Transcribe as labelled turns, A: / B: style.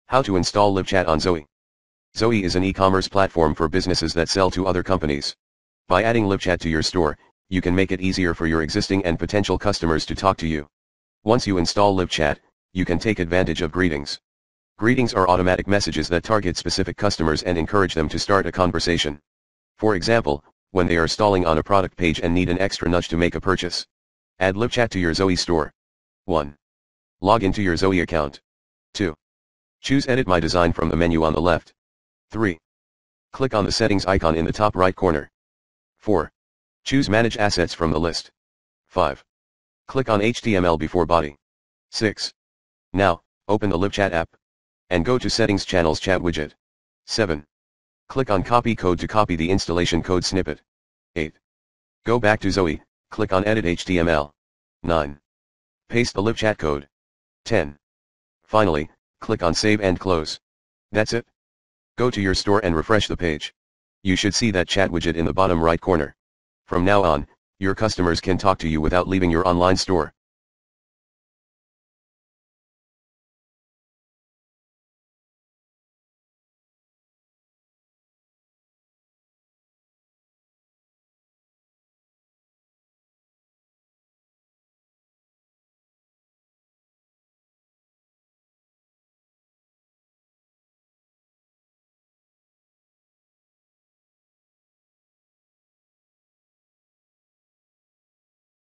A: How to install LiveChat on Zoe. Zoe is an e-commerce platform for businesses that sell to other companies. By adding LiveChat to your store, you can make it easier for your existing and potential customers to talk to you. Once you install LiveChat, you can take advantage of greetings. Greetings are automatic messages that target specific customers and encourage them to start a conversation. For example, when they are stalling on a product page and need an extra nudge to make a purchase. Add LiveChat to your Zoe store. 1. Log into your Zoe account. 2. Choose Edit My Design from the menu on the left. 3. Click on the settings icon in the top right corner. 4. Choose Manage Assets from the list. 5. Click on HTML before body. 6. Now, open the LiveChat app. And go to Settings Channels Chat widget. 7. Click on Copy Code to copy the installation code snippet. 8. Go back to Zoe, click on Edit HTML. 9. Paste the LiveChat code. 10. Finally, click on Save and Close. That's it. Go to your store and refresh the page. You should see that chat widget in the bottom right corner. From now on, your customers can talk to you without leaving your online store.